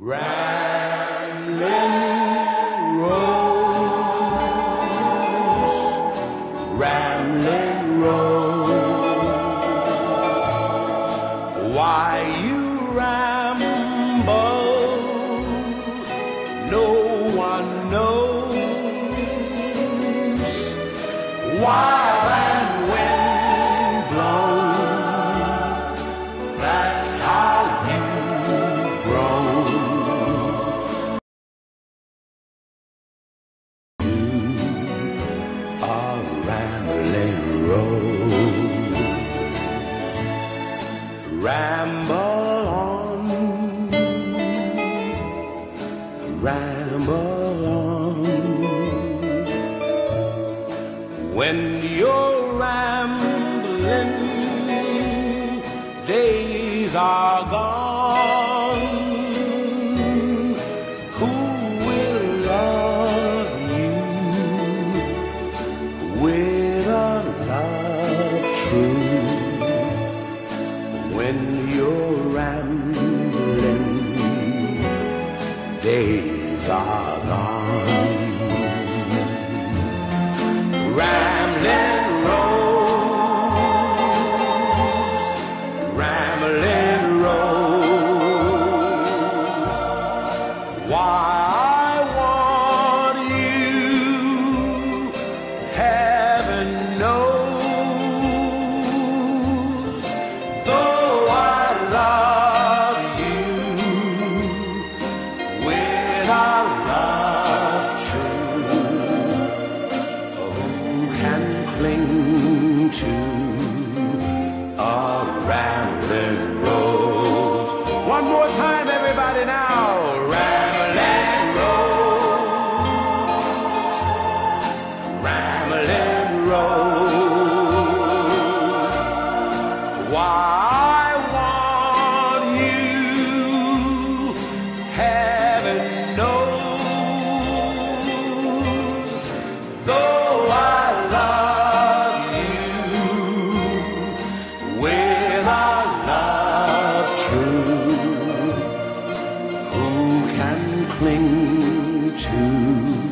Rambling Rose, Rambling Rose, why you ramble, no one knows. While and wind blown, that's how you've grown. You are rambling rose. Ramble on, ramble on. When you're rambling, days are gone. Who will love you with a love true? When you're rambling, days are gone. Rambling Rose, Rambling Rose, why I want you, heaven knows. Though I love you with a love true, can cling to a rambling rose. One more time, everybody now. Rambling rose, rambling rose, why I want you, heaven knows. Though I love you with a love true, who can cling to